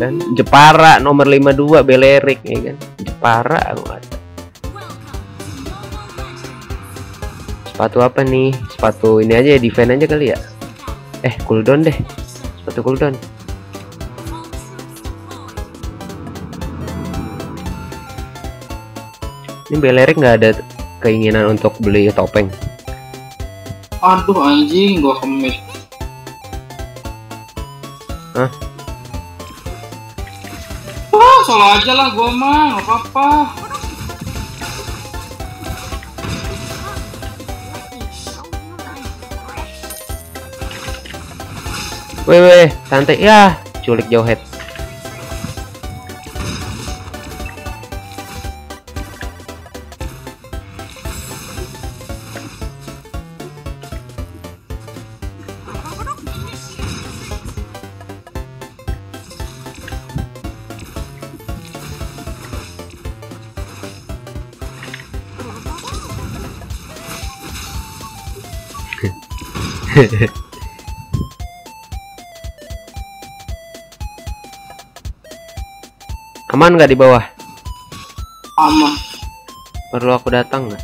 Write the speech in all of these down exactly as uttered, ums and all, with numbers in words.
kan. Jepara nomor lima puluh dua Belerik ya kan. Jepara aku kata. Sepatu apa nih? Sepatu ini aja ya, defense aja kali ya. Eh, cooldown deh. Sepatu cooldown. Ini Belerik nggak ada keinginan untuk beli topeng. Aduh anjing, gua kemit. Hah? Wah, solo aja lah gua mah, nggak apa-apa. Weh weh, santai ya, culik jauh head. Aman nggak di bawah? Aman. Perlu aku datang nggak?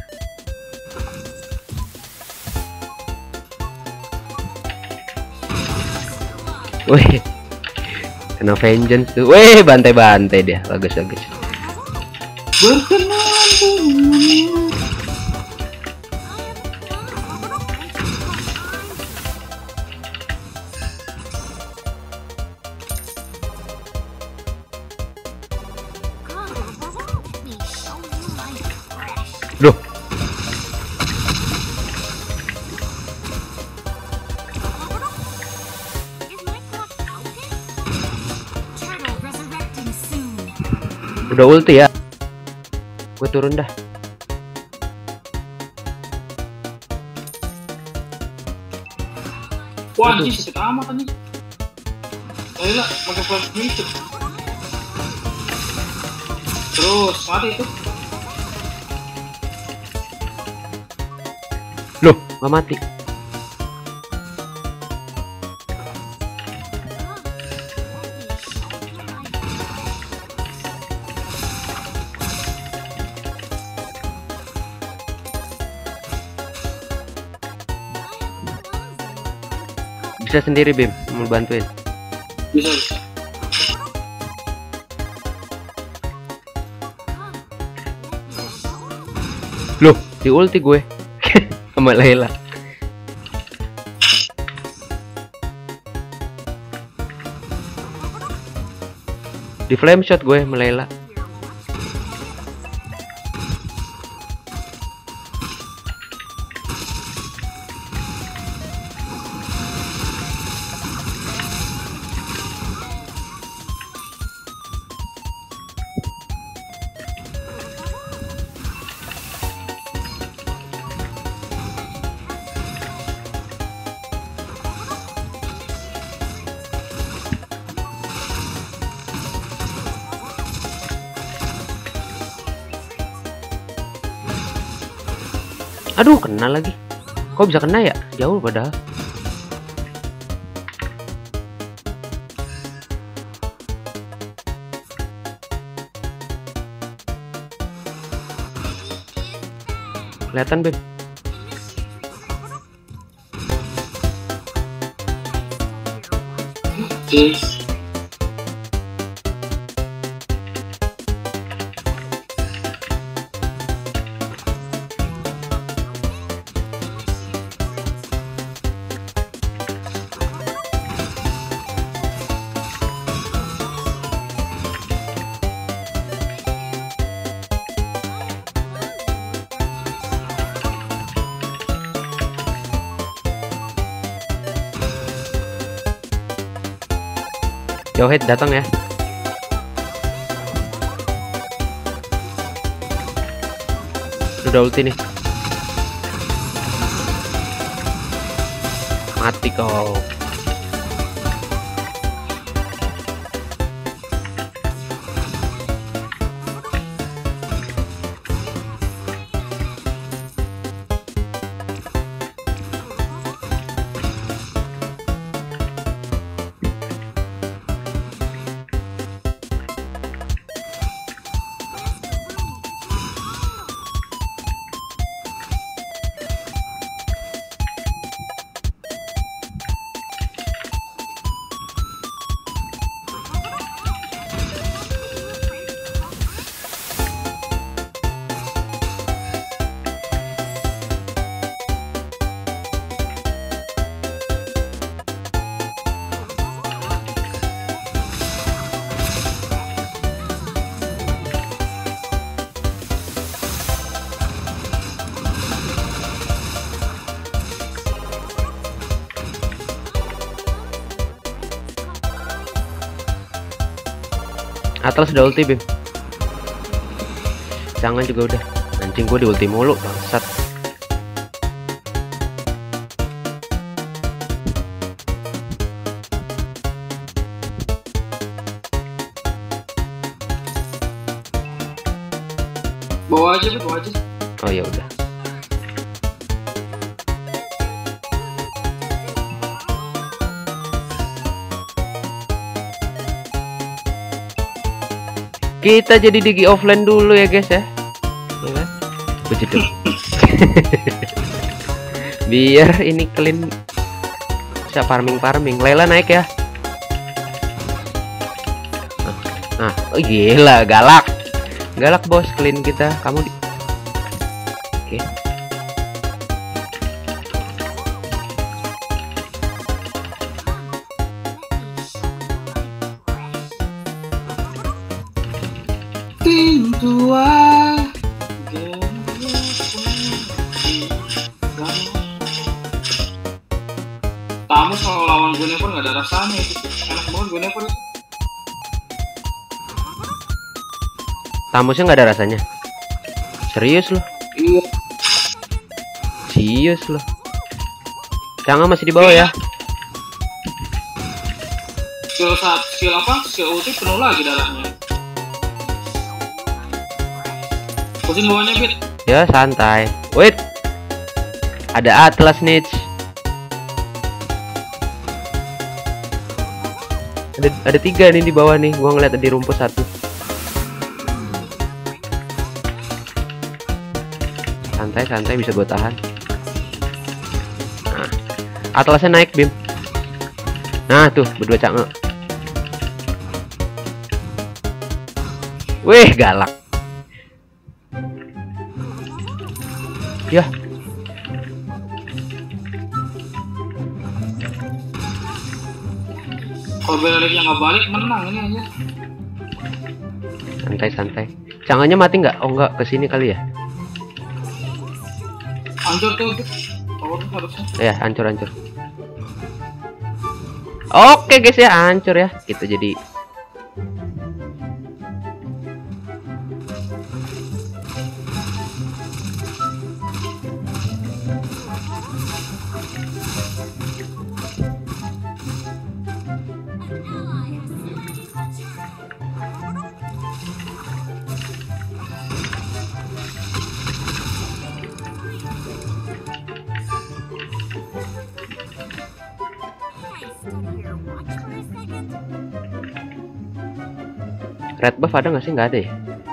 Wih, kena vengeance tuh. Wih, bantai-bantai dia. Bagus bagus. Berkenan dengannya. Duh. Udah ulti ya. Gue turun dah. Wah, anjing sakit amat anjing. Ayolah, pakai flash itu. Terus mati itu. Loh, gak mati. Bisa sendiri Bim, mau bantuin. Bisa, bisa. Loh, di ulti gue sama Layla. Di flame shot gue sama Layla. Aduh, kena lagi. Kok bisa kena ya? Jauh padahal. Kelihatan, Beb. Yes. Jauhhead datang ya. Udah ulti nih. Mati kau. Atlas udah ulti Bim. Jangan juga udah. Anjing gue di ulti mulu bangsat. Bawa aja, bawa aja. Oh ya udah. Kita jadi digi offline dulu ya guys ya. Ya kan? Begitu. Biar ini clean bisa farming-farming. Layla naik ya. Nah, oh gila, galak. Galak bos, clean kita. Kamu di Oke. Tua. Tamu kalau lawan gue pun nggak ada rasanya itu. Enak banget gue pun. Tamusnya nggak ada rasanya. Serius loh. Iya. Serius loh. Jangan masih di bawah ya. Skill saat skill apa? Skill ulti penuh lagi darahnya. Pusing bawahnya Bit. Ya santai. Wait. Ada Atlas niche. Ada ada tiga nih di bawah nih. Gua ngeliat di rumput satu. Santai-santai bisa gue tahan. Nah, Atlasnya naik Bim. Nah tuh berdua canggih. Wih galak. Ya. Kalau belaleknya nggak balik menang ini aja. Santai-santai. Canggihnya mati nggak? Oh nggak, kesini kali ya. Hancur tuh, power harusnya. Ya, hancur-hancur. Oke guys ya, hancur ya. Kita jadi red buff ada nggak sih? Nggak ada ya.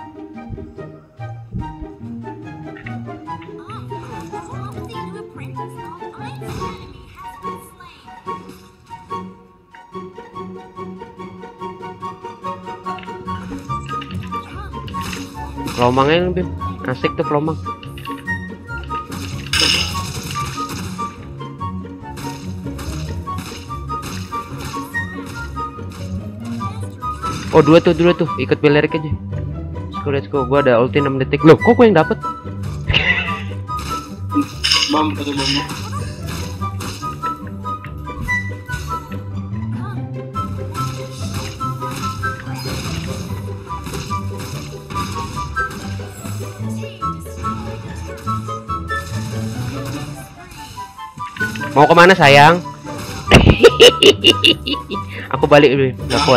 Pelomangnya lebih asik tuh pelomang. Oh dua tuh dua tuh ikut Belerik aja. Let's go let's go. Gua ada ulti enam detik. Loh kok gue yang dapet? Bom tadi bomnya. Mau kemana sayang? Aku balik dulu, nggak kuat.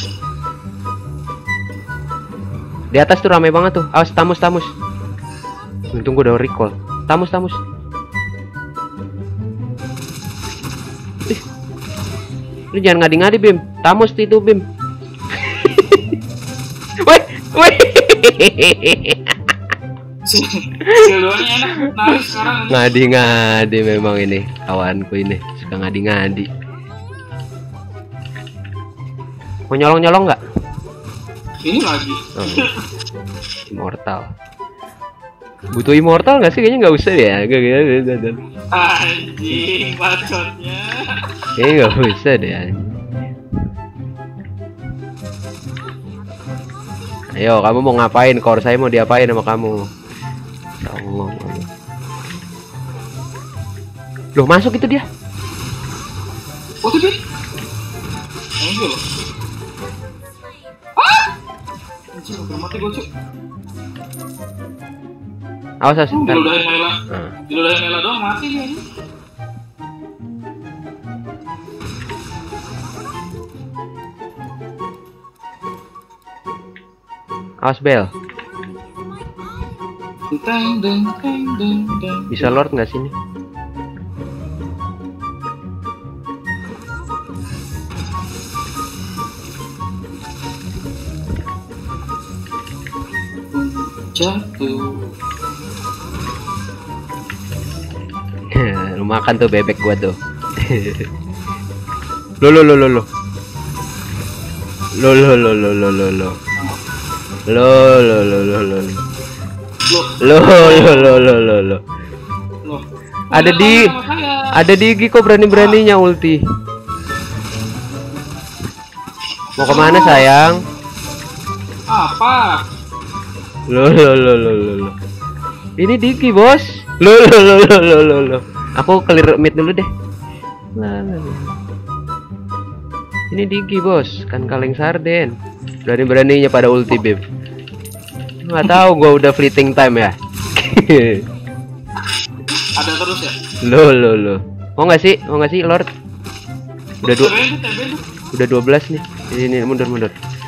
Di atas tuh ramai banget tuh. Awas tamus tamus. Untung gue udah recall. Tamus tamus. Ih. Lu jangan ngadi-ngadi Bim. Tamus itu Bim. Woi, woi. Keluarnya enak, narik sekarang. Ngadi-ngadi memang ini kawanku ini suka ngadi-ngadi. Mau nyolong-nyolong nggak? Ini lagi. Oh, immortal. Butuh immortal nggak sih? Kayaknya nggak usah ya. Gak gak gak. Anjing, bacotnya. Kayaknya nggak usah deh. Ayo, kamu mau ngapain? Core saya mau diapain sama kamu? Allah. Loh, masuk itu dia. Oh, tuh dia. Ayo loh. Ah! Anjir, udah mati gue cuy. Awas awas. Uh, Ntar. diludahin Layla. Nah. Diludahin Layla doang mati dia ini. Awas Bel. Deng deng deng deng deng. Bisa Lord nggak sini? Jatuh. Lu makan tuh bebek gua tuh. Lo lo lo lo lo. Lo lo lo lo lo lo lo. Lo lo lo lo lo. Lo lo lo lo lo lo. Loh. Ada di ada Digi kok berani-beraninya ulti. Mau kemana sayang? Apa? Lo lo lo lo lo lo. Ini Digi bos. Lo lo lo lo lo lo lo. Aku clear mid dulu deh. Lah, lah, lah. Ini Digi bos, kan kaleng sarden. Berani-beraninya pada ulti beb. Nggak tahu gua udah fleeting time ya. Ada terus ya? Lo lo lo. Mau nggak sih? Mau nggak sih Lord? Udah dua, Tebel, tebel. udah dua belas nih. Ini, ini mundur mundur.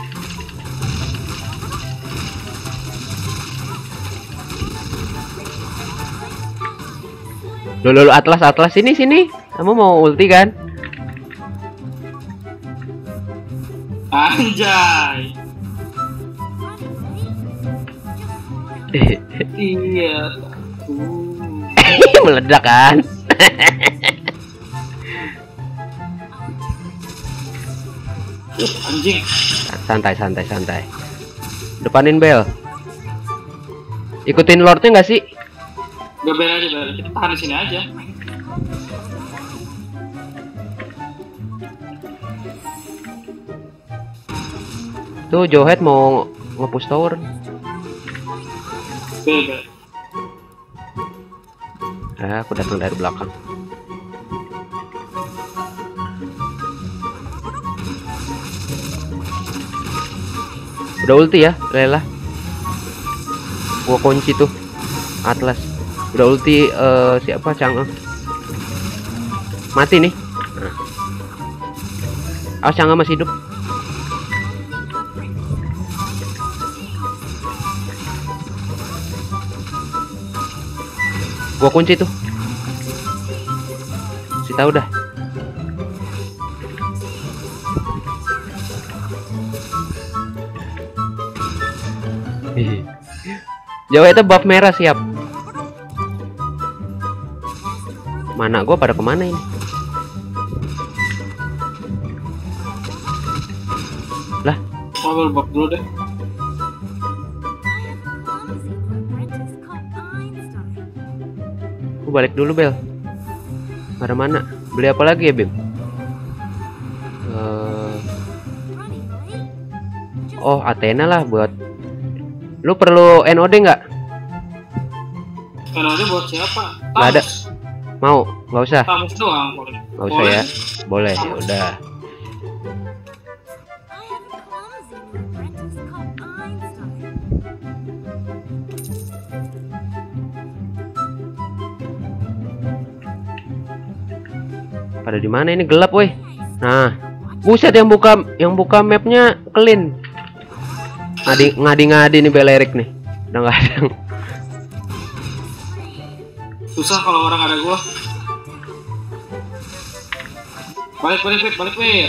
Lo lo lo, Atlas Atlas sini sini. Kamu mau ulti kan? Anjay. Iya. Uh. Meledak kan? Uh, anjing. Santai santai santai. Depanin Bel. Ikutin Lordnya nggak sih? Gak bel aja, bel. Kita tahan di sini aja. Tuh Johet mau nge-push tower. Bel, bel. Ah, aku datang dari belakang. Udah ulti ya, Layla. Gua kunci tuh. Atlas. Udah ulti uh, siapa Chang'e. Mati nih. Nah. Awas Chang'e masih hidup. Gua kunci tuh. Si tahu dah. Jawa itu buff merah siap. Mana gua pada kemana ini? Lah, Mau buff dulu deh. aku balik dulu Bel. Ada mana? Beli apa lagi ya Bim? Uh... Oh Athena lah buat. Lu perlu N O D nggak? N O D buat siapa? Nggak ada. Mau? Nggak usah. Tamus doang boleh. Nggak usah ya. Boleh. Ya udah. Pada di mana ini gelap woi. Nah, buset yang buka yang buka mapnya clean. Ngadi ngadi ngadi nih Belerik nih. Udah nggak ada. Susah kalau orang ada gua. Balik balik balik balik balik.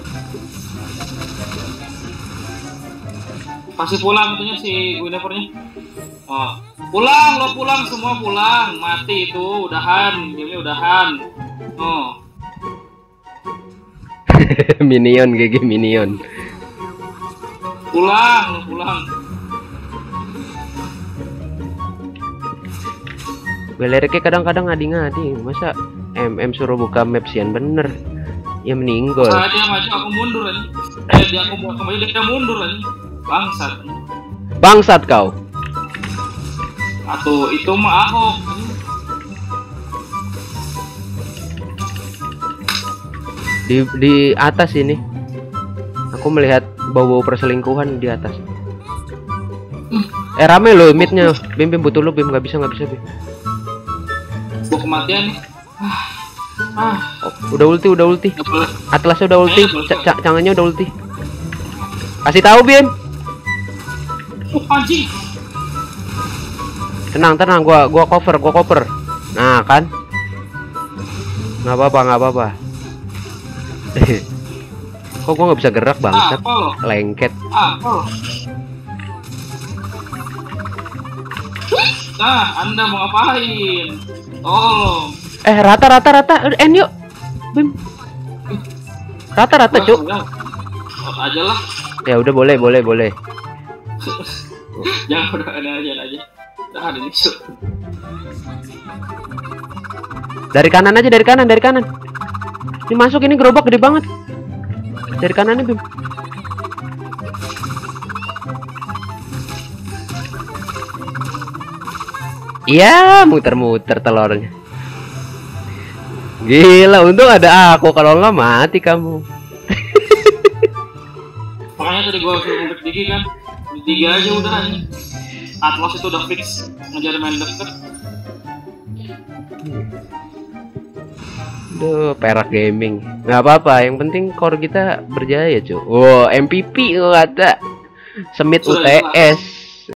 Pasti pulang itunya si Guinevernya. Oh, pulang lo pulang semua pulang. Mati itu udahan, gamenya udahan. Oh. Minion G G Minion. Pulang, lo pulang. Beleriknya kadang-kadang ngadi-ngadi. Masa M M suruh buka map sian bener. Ya meninggal. Saya dia maju aku mundur aja. Eh dia aku buat kembali dia mundur aja. Bangsat. Bangsat kau. Atau itu mah Ahok. Di di atas ini. Aku melihat bau-bau perselingkuhan di atas. Eh rame loh midnya. Bim Bim butuh lu Bim, nggak bisa nggak bisa Bim. Gua kematian nih. Ah. Ah. Oh, udah ulti udah ulti. Atlasnya udah ulti, C cangannya udah ulti. Kasih tahu Bim. Oh, anjing. Tenang tenang, gua gua cover gua cover. Nah kan. Nggak apa-apa nggak apa-apa. Kok gua nggak bisa gerak bangsat? Lengket. Apa? Nah, Anda mau ngapain? Tolong. Eh rata rata rata, end yuk, Bim. Rata rata cuk. Aja lah. Ya udah boleh boleh boleh. Jangan udah ada aja aja. Dah ini cuk. Dari kanan aja dari kanan dari kanan. Ini masuk ini gerobak gede banget. Dari kanan nih Bim. Iya muter-muter telurnya. Gila, untung ada aku, kalau nggak mati kamu. Makanya tadi gua suruh ngumpet Digi kan, di tiga aja udah ini. Atlas itu udah fix ngejar main deket. Duh, perak gaming. Nggak apa-apa, yang penting core kita berjaya cuy. Wow, M V P kata Semit U T S.